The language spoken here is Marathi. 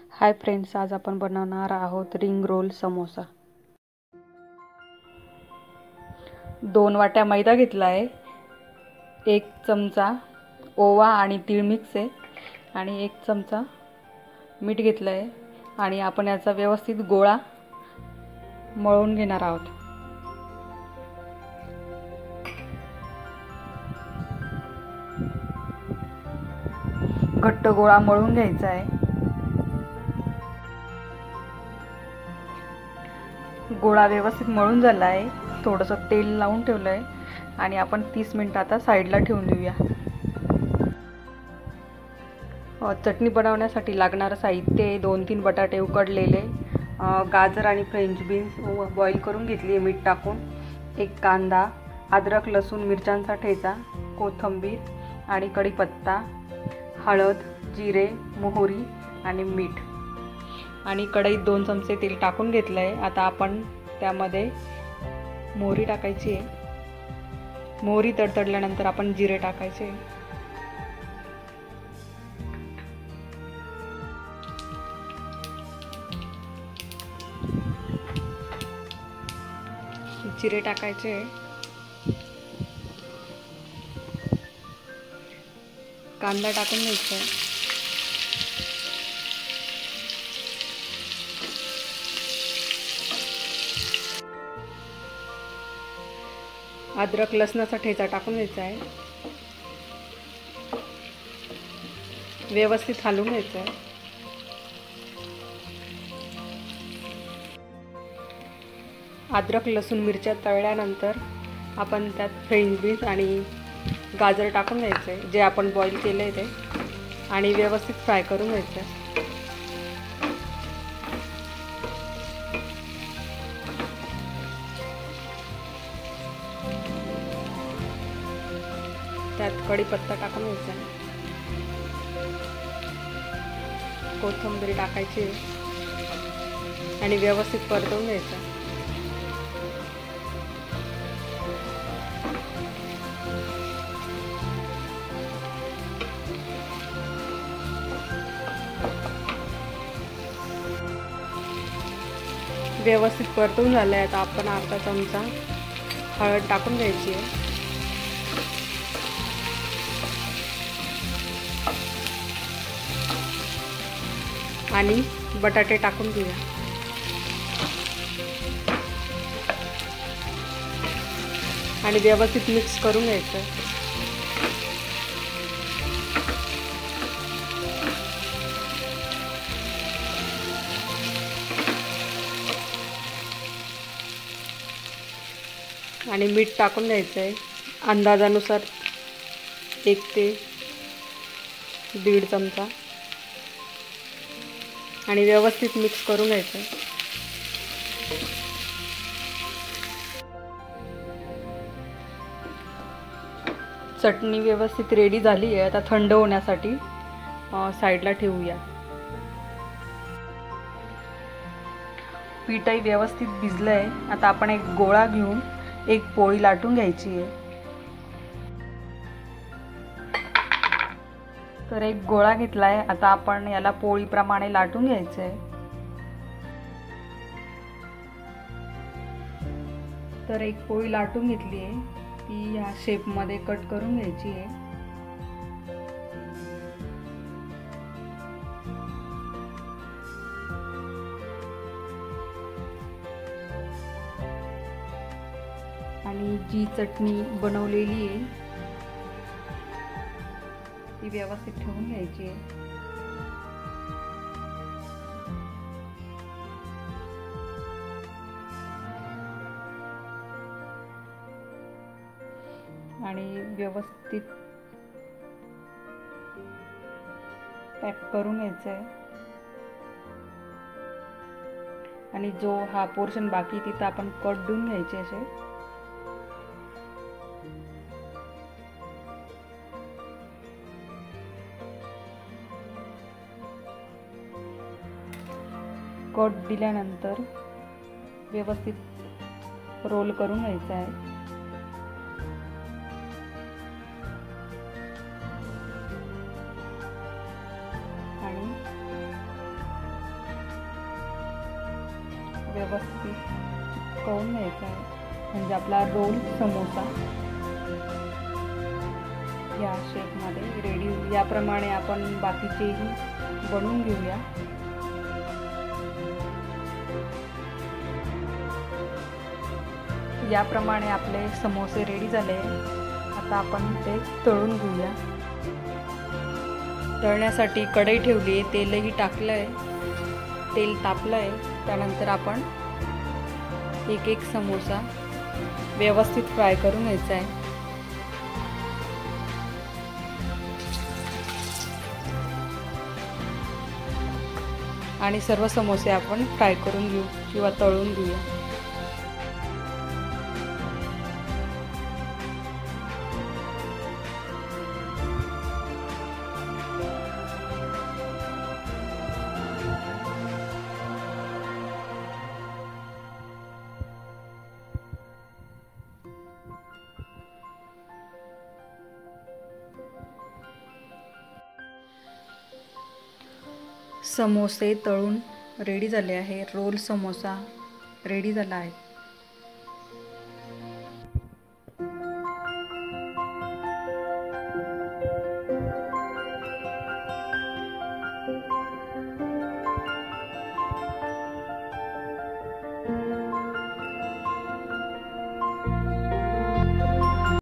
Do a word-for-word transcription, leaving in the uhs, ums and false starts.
हाय फ्रेंड्स, आज आपण बनवणार आहोत रिंग रोल समोसा। दोन वाट्या मैदा घेतला आहे, एक चमचा ओवा आणि तीळ मिक्स आहे आणि एक चमचा मीठ घेतलं आहे आणि आपण याचा व्यवस्थित गोळा मळून घेणार आहोत। घट्ट गोळा मळून घ्यायचा आहे। गोळा व्यवस्थित मळून झाला आहे। थोडंसं तेल लावून ठेवलं आहे आणि आपण तीस मिनिट आता साईडला ठेवून देऊया। चटणी बनवण्यासाठी लागणारं साहित्य दोन तीन बटाटे उकडलेले, गाजर आणि फ्रेंच बीन्स बॉईल करून घेतली आहे मीठ टाकून, एक कांदा, अद्रक लसूण मिरच्यांचा ठेचा, कोथिंबीर आणि कढीपत्ता, हळद, जिरे, मोहरी आणि मीठ आणि कढईत दोन चमचे तेल टाकून घेतलं आहे। आता आपण त्यामध्ये मोहरी टाकायची आहे। मोहरी तडतडल्यानंतर आपण जिरे टाकायचे। जिरे टाकायचे, कांदा टाकून घ्यायचा, अद्रक लसणाचा ठेचा टाकून घ्यायचा आहे, व्यवस्थित हलवून घ्यायचं आहे। अद्रक लसूण मिरच्या तळल्यानंतर आपण त्यात फ्रेंच बीन्स आणि गाजर टाकून घ्यायचे, जे आपण बॉईल केले आहे ते, आणि व्यवस्थित फ्राय करून घ्यायचं आहे। त्यात कढीपत्ता टाकून घ्यायचा, कोथिंबीर टाकायची आणि व्यवस्थित परतवून घ्यायचं। व्यवस्थित परतवून झालं आहे। आता आपण अर्धा चमचा हळद टाकून घ्यायची आहे आणि बटाटे टाकून घेऊया आणि व्यवस्थित मिक्स करून घ्यायचं। आणि मीठ टाकून द्यायचं आहे अंदाजानुसार, एक ते दीड चमचा, आणि व्यवस्थित मिक्स करून घ्यायचं आहे। चटणी व्यवस्थित रेडी झाली आहे। आता थंड होण्यासाठी साईडला ठेवूया। पीठही व्यवस्थित भिजलं आहे। आता आपण एक गोळा घेऊन एक पोळी लाटून घ्यायची आहे। तर एक गोळा घेतला आहे, आता आपण याला पोळीप्रमाणे लाटून घ्यायचं आहे। तर एक पोळी लाटून घेतली आहे, ती या शेपमध्ये कट करून घ्यायची आहे। आणि जी चटणी बनवलेली आहे ती व्यवस्थित ठेवून घ्यायची आहे। आणि व्यवस्थित पॅक करून घ्यायचं आहे। आणि जो हा पोर्शन बाकी तिथं आपण कट देऊन घ्यायचे असे। कट दिल्यानंतर व्यवस्थित रोल करून घ्यायचा आहे। व्यवस्थित चिकटवून घ्यायचा आहे, म्हणजे आपला रोल समोसा या शेपमध्ये रेडी होईल। याप्रमाणे आपण बाकीचेही बनवून घेऊया। याप्रमाणे आपले समोसे रेडी झाले। आता आपण ते तळून घेऊया। तळण्यासाठी कढई ठेवली आहे, तेलही टाकलं आहे, तेल तापलं आहे। त्यानंतर आपण एक एक समोसा व्यवस्थित फ्राय करून घ्यायचा आहे। आणि सर्व समोसे आपण फ्राय करून घेऊ किंवा तळून घेऊया। समोसे तळून रेडी झाले आहे। रोल समोसा रेडी झाला आहे।